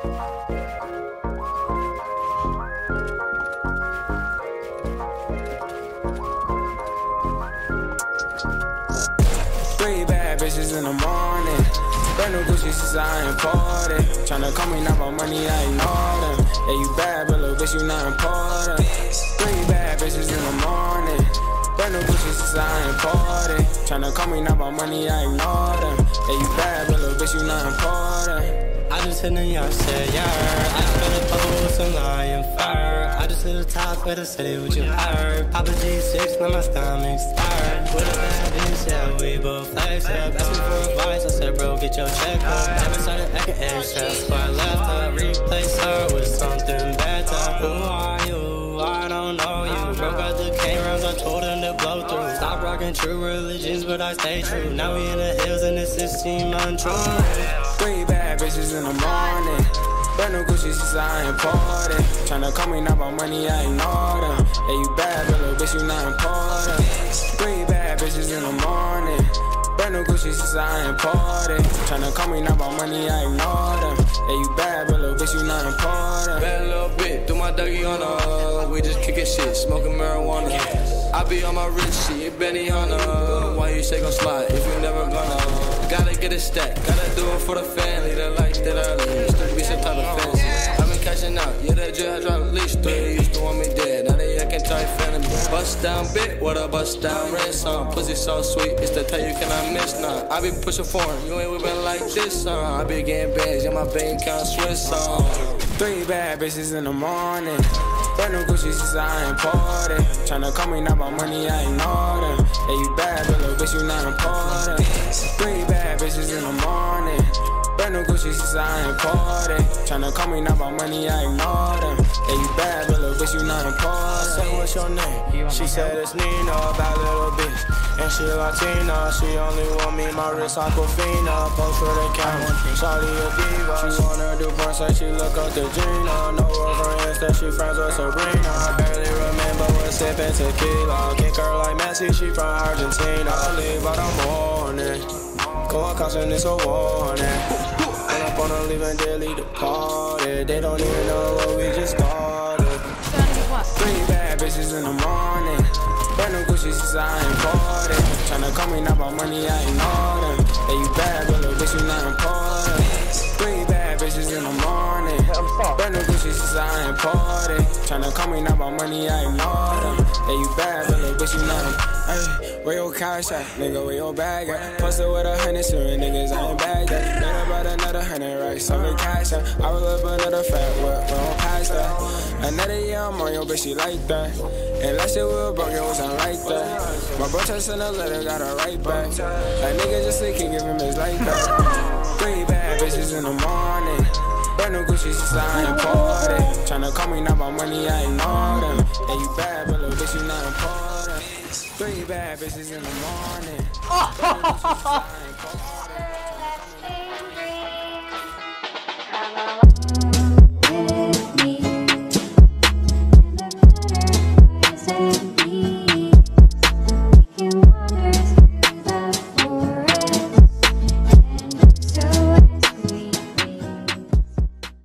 Three bad bitches in the morning. Brand new Gucci since I imported. Tryna call me now about money, I ignore them. Yeah, you bad, but little bitch, you not important. Three bad bitches in the morning. Brand new Gucci since I imported. Tryna call me now about money, I ignore them. Yeah, you bad, but little bitch, you not important. I just hit the yard, said, yeah. I just got a couple with some lion fire. I just hit the top of the city with your heart. Papa G6, now my stomach stirred. With a bad bitch, yeah, we both flex up. Asked me for advice, I said, bro, get your check up. Never started acting anxious, so I left her. Replace her with something better. Who are you? I don't know you. Broke out the K-rounds, I told him to blow through. Stop rocking true religions, but I stay true. Now we in the hills and this is seem untrue. Three bad bitches in the morning. Brand new Gucci since I imported. Tryna call me now about money, I ignore them. Yeah, you bad, but little bitch, you not important. Three bad bitches in the morning. Brand new Gucci since I imported. Tryna call me now about money, I ignore them. Yeah, you bad, but little bitch, you not important. Bad little bit, do my Dougie on her. We just kicking shit, smoking marijuana. I be on my rich shit, Benny Hunter. Why you say gon' slide if you never gonna? Gotta get a stack, gotta do it for the family. That like that early, used to be some type of fancy. I've been cashing out, yeah, that jail dropped at least 3. Used to want me dead, now they acting tight family. Bust down bit, what a bust down ransom. Pussy so sweet, it's the tell you cannot miss none. I be pushing foreign, you ain't whipping like this, I be getting bands, yeah, my bank account Swiss on. Three bad bitches in the morning. Brand new Gucci since I imported. Tryna call me now about money, I ignore them. Yeah, you bad, but little bitch, you not important. Three bad bitches in the morning. Brand new Gucci since I imported. Tryna call me now about money, I ignore them. Yeah, you bad, but little bitch, you not important. I said, what's your name? She said it's Nina, bad little bitch. And she Latina, she only want me, my wrist Aquafina. Post for the camera, Shawty a diva. She wanna do porn, say she look up to Gina. No girlfriends that she friends with Sabrina. I barely remember what sipping tequila. Kick her like Messi, she from Argentina. I leave by the morning, go a caution, it's a warning. Pull up on her, leaving daily departed. They don't even know what we just started. Three bad bitches in the morning. Brand new Gucci since I imported. Tryna call me now about money, I ignore them. Yeah, you bad, but little bitch, you not important. Three bad bitches in the morning. Brand new Gucci since I imported. Tryna call me now about money, I ignore them. Yeah, you bad, but little bitch, you not important. Ay, where your cash at? Nigga, where your bag at? Posted with 100 serious niggas, I ain't bagged that. Made about another 100 racks, so me cash out. I roll up another fat whip, we don't pass that. Another year I'm on your bitch, she like that. And last year we were broke, it wasn't like that. My bro just sent a letter, got her right back. That nigga just say, can't give him his life back. Three bad bitches in the morning. Brand new Gucci since I imported. Tryna call me now about money, I ignore them. And you bad, but little bitch, you not important. Three bad bitches in the morning. Brand new Gucci since I imported.